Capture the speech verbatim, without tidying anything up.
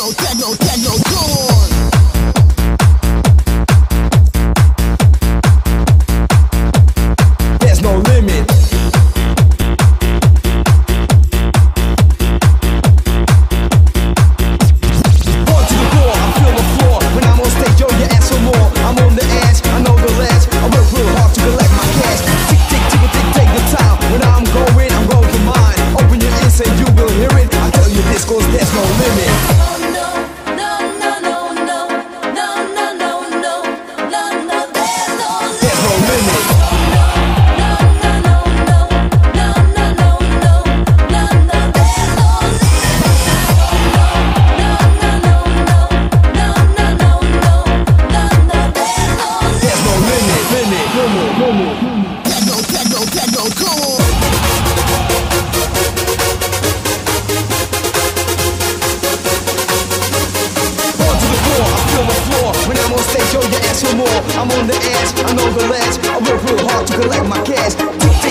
techno, techno, techno, gone. There's no limit. One to the floor, I feel the floor. When I'm on stage, yo, you ask for more. I'm on the edge, I know the ledge. I work real hard to collect my cash. Tick, tick, tick, tick, take the time. When I'm going, I'm going for mine. Open your ears and you will hear it. I tell you this, cause there's no limit. I'm on the edge, I know the ledge. I work real hard to collect my cash. Tick, tick.